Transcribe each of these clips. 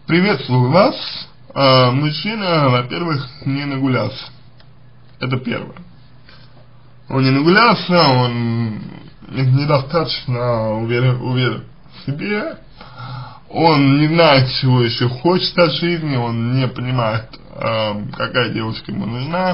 Приветствую вас. Мужчина, во-первых, не нагулялся. Это первое. Он не нагулялся, он недостаточно уверен в себе. Он не знает, чего еще хочет от жизни, он не понимает, какая девушка ему нужна.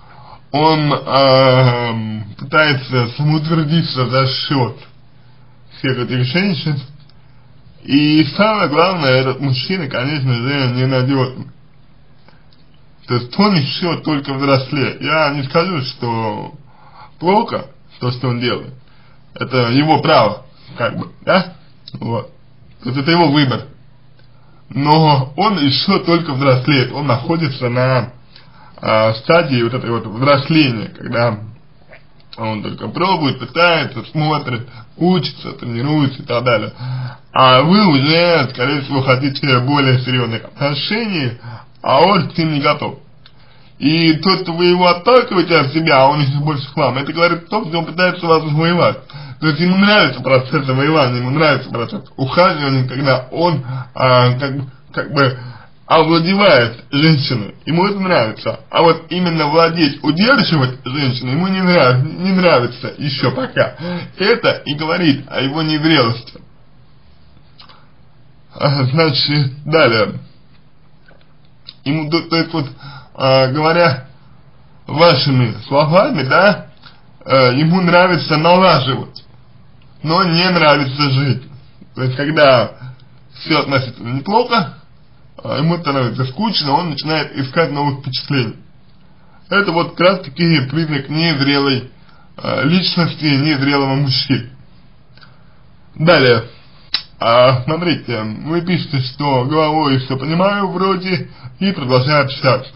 Он пытается самоутвердиться за счет всех этих женщин. И самое главное, этот мужчина, конечно же, ненадежный. То есть он еще только взрослеет. Я не скажу, что плохо то, что он делает. Это его право, как бы, да? Вот. То есть это его выбор. Но он еще только взрослеет. Он находится на стадии вот этой вот взросления, когда он только пробует, пытается, смотрит, учится, тренируется и так далее. А вы уже, скорее всего, хотите более серьезных отношений, а он к ним не готов. И то, что вы его отталкиваете от себя, а он еще больше к вам, это говорит о том, что он пытается вас завоевать. То есть ему нравится процесс завоевания, ему нравится процесс ухаживания, когда он как бы овладевает женщиной, ему это нравится. А вот именно владеть, удерживать женщину ему не нравится еще пока. Это и говорит о его незрелости. Значит, далее. Ему, то есть вот, говоря вашими словами, да, ему нравится налаживать, но не нравится жить. То есть, когда все относительно неплохо, ему становится скучно, он начинает искать новых впечатлений. Это вот как раз таки признак незрелой личности, незрелого мужчины. Далее. Смотрите, вы пишете, что головой все понимаю вроде, и продолжаю общаться.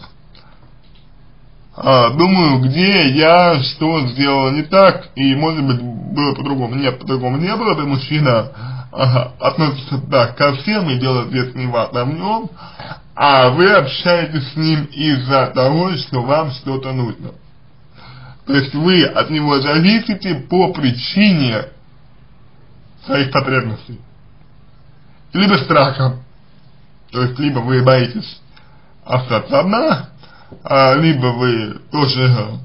Думаю, где я что сделал не так, и может быть было по-другому. Нет, по-другому не было бы, мужчина относится так ко всем и делает вес не в нем, а вы общаетесь с ним из-за того, что вам что-то нужно. То есть вы от него зависите по причине своих потребностей. Либо страхом, то есть либо вы боитесь остаться одна, либо вы тоже,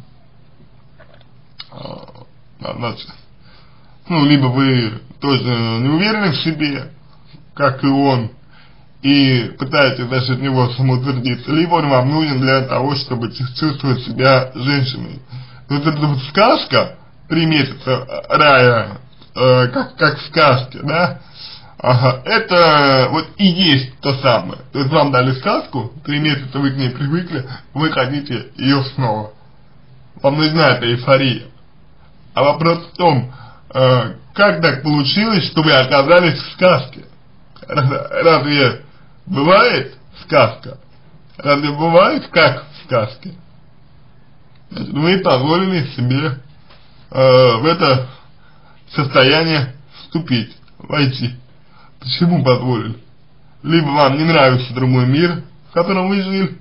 либо вы тоже не уверены в себе, как и он, и пытаетесь за счет него самоутвердиться, либо он вам нужен для того, чтобы чувствовать себя женщиной. То есть это вот сказка «3 месяца рая», как в сказке, да? Это вот и есть то самое. То есть вам дали сказку, 3 месяца вы к ней привыкли, вы хотите ее снова. Вам нужна эта эйфория. А вопрос в том, как так получилось, что вы оказались в сказке? Разве бывает сказка? Разве бывает как в сказке? Значит, вы позволили себе в это состояние вступить, войти. Почему позволили? Либо вам не нравится другой мир, в котором вы жили,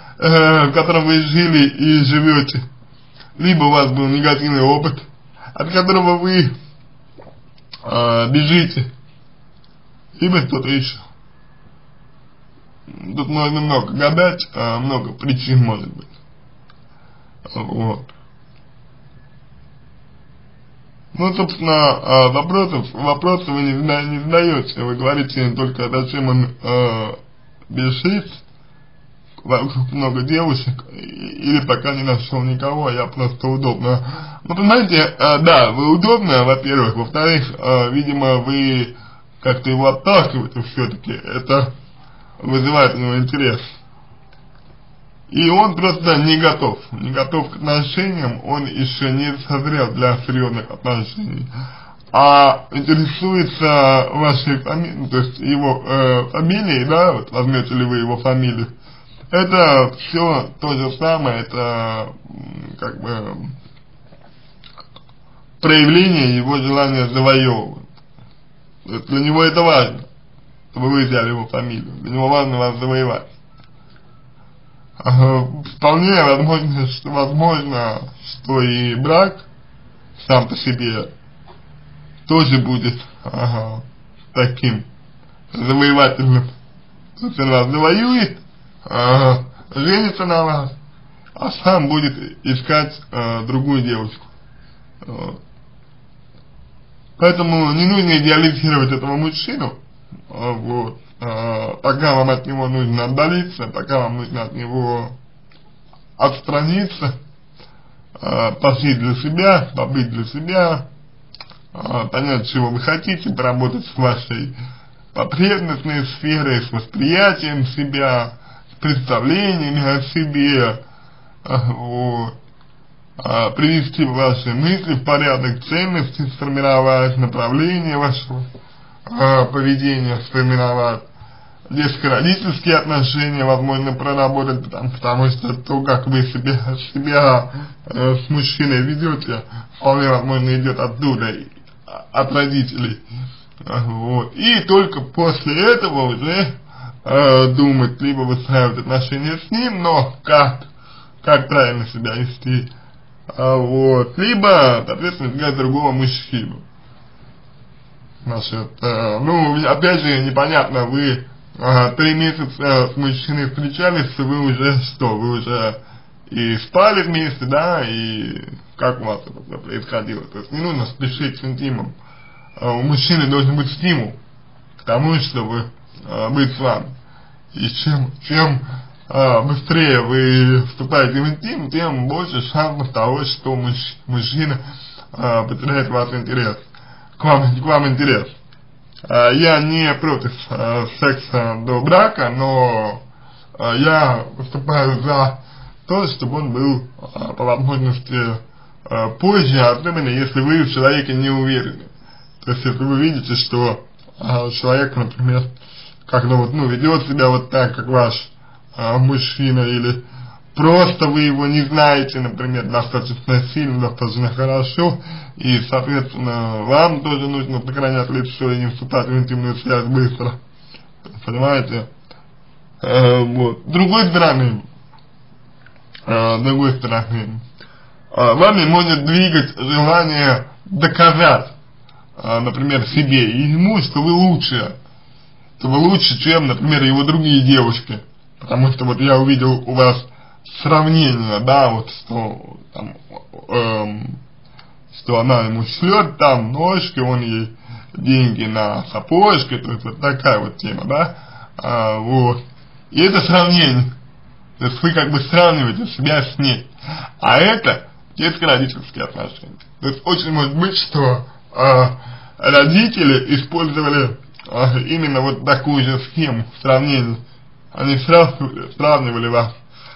и живете, либо у вас был негативный опыт, от которого вы бежите, либо что-то еще. Тут можно много гадать, много причин может быть. Вот. Ну, собственно, вопросы вы не задаете, вы говорите только, зачем он бежит, вокруг много девушек, или пока не нашел никого, я просто удобно. Ну, понимаете, да, вы удобно, во-первых, во-вторых, видимо, вы как-то его отталкиваете все-таки, это вызывает у него интерес. И он просто не готов к отношениям, он еще не созрел для серьезных отношений. А интересуется вашей фамилией, то есть его фамилией, да, вот возьмете ли вы его фамилию, это все то же самое, это как бы проявление его желания завоевывать. То есть для него это важно, чтобы вы взяли его фамилию, для него важно вас завоевать. Вполне возможно, что и брак сам по себе тоже будет таким завоевательным. он вас завоюет, женится на вас, а сам будет искать другую девушку. Поэтому не нужно идеализировать этого мужчину, вот, пока вам от него нужно отдалиться, пока вам нужно от него отстраниться, пожить для себя, побыть для себя, понять, чего вы хотите, поработать с вашей потребностной сферой, с восприятием себя, с представлениями о себе, вот, привести ваши мысли в порядок, ценности сформировать, направление вашего поведения сформировать, детско-родительские отношения, возможно, проработать, потому что то, как вы себя с мужчиной ведете, вполне возможно идет оттуда, от родителей. Вот. И только после этого уже думать, либо выстраивать отношения с ним, но как правильно себя вести, вот, либо, соответственно, искать другого мужчину. Значит, ну, опять же, непонятно, вы 3 месяца с мужчиной встречались, вы уже что, вы уже и спали вместе, да, и как у вас это происходило? То есть не нужно спешить с интимом. У мужчины должен быть стимул к тому, чтобы быть с вами. И чем быстрее вы вступаете в интим, тем больше шансов того, что мужчина потеряет ваш интерес, к вам интерес. Я не против секса до брака, но я выступаю за то, чтобы он был по возможности позже, особенно если вы в человеке не уверены. То есть если вы видите, что человек, например, как-то вот, ну, ведет себя вот так, как ваш мужчина, или просто вы его не знаете, например, достаточно сильно, достаточно хорошо, и, соответственно, вам тоже нужно сохранять лицо и не вступать в интимную связь быстро. Понимаете? Вот. С другой стороны, вами может двигать желание доказать, например, себе и ему, что вы лучше, чем, например, его другие девушки. Потому что вот я увидел у вас сравнение, да, вот что там, что она ему шлет там ножки, он ей деньги на сапожки, то есть вот такая вот тема, да, вот. И это сравнение. То есть вы как бы сравниваете себя с ней. А это детско-родительские отношения. То есть очень может быть, что родители использовали именно вот такую же схему сравнения. Они сравнивали вас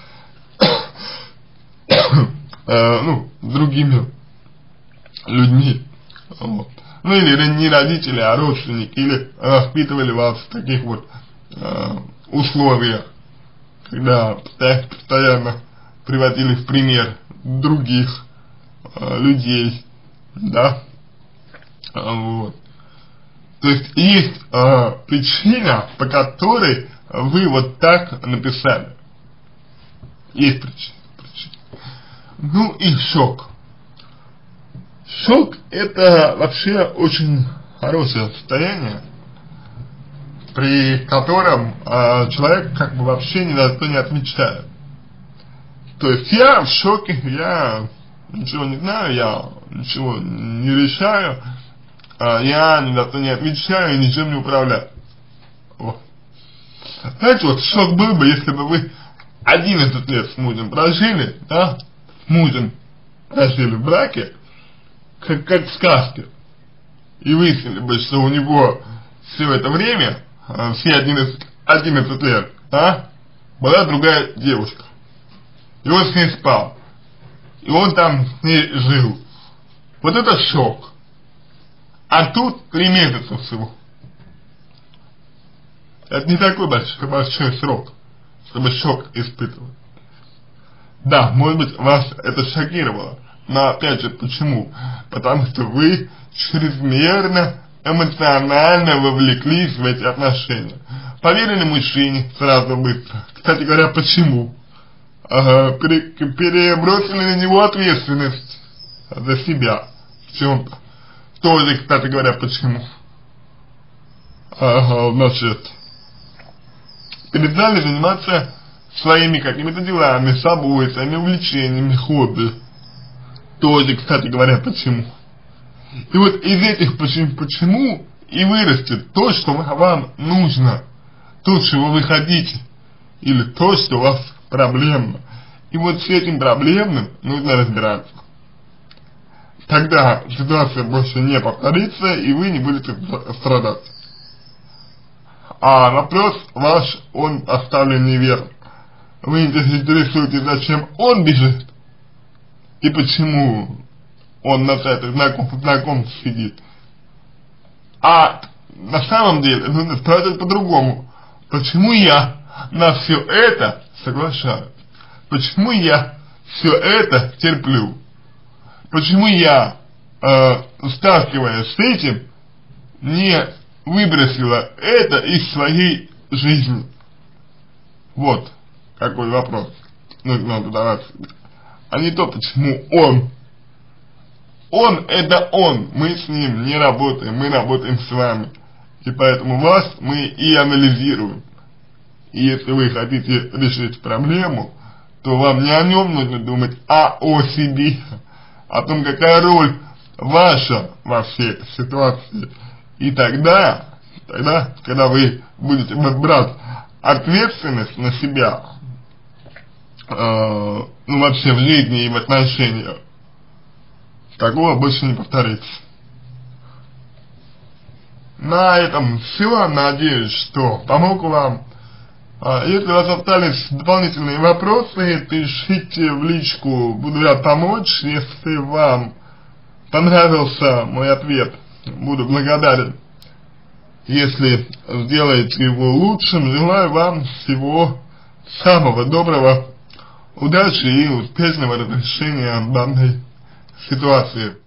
ну, с другими людьми. Вот. Ну или не родители, а родственники, или воспитывали вас в таких вот условиях, когда постоянно приводили в пример других людей, да, вот. То есть причина, по которой вы вот так написали. Есть причина. Ну и шок. Шок — это вообще очень хорошее состояние, при котором человек как бы вообще ни на что не отвечает. То есть я в шоке, я ничего не знаю, я ничего не решаю, я ни на что не отвечаю и ничем не управляю. Вот. Знаете, вот шок был бы, если бы вы 11 лет с мужем прожили, да, с мужем прожили в браке, как в сказке, и выяснили бы, что у него все это время, все 11 лет, была другая девушка, и он с ней спал, и он там с ней жил. Вот это шок. А тут 3 месяца всего. Это не такой большой срок, чтобы шок испытывать. Да, может быть, вас это шокировало, но опять же, почему? Потому что вы чрезмерно эмоционально вовлеклись в эти отношения. Поверили мужчине сразу быстро. Кстати говоря, почему? Перебросили на него ответственность за себя в чем-то. Тоже, кстати говоря, почему? Значит, перестали заниматься своими какими-то делами, собой, своими увлечениями, хобби. Тоже, кстати говоря, почему. И вот из этих почему и вырастет то, что вам нужно, то, чего вы хотите, или то, что у вас проблемно. И вот с этим проблемным нужно разбираться. Тогда ситуация больше не повторится, и вы не будете страдать. А вопрос ваш, он оставлен неверно. Вы интересуетесь, зачем он бежит, и почему он на сайтах знакомств сидит. А на самом деле нужно спрашивать по-другому. Почему я на все это соглашаюсь? Почему я все это терплю? Почему я, сталкиваясь с этим, не выбросила это из своей жизни? Вот какой вопрос нужно задавать себе. А не то, почему он. Он — это он, мы с ним не работаем, мы работаем с вами. И поэтому вас мы и анализируем. И если вы хотите решить проблему, то вам не о нем нужно думать, а о себе. О том, какая роль ваша во всей этой ситуации. И тогда, когда вы будете брать ответственность на себя, вообще в жизни и в отношениях, такого больше не повторится. На этом все. Надеюсь, что помог вам. Если у вас остались дополнительные вопросы, пишите в личку, буду рад помочь. Если вам понравился мой ответ, буду благодарен, если сделаете его лучшим. Желаю вам всего самого доброго, удачи и успешного разрешения данной ситуации.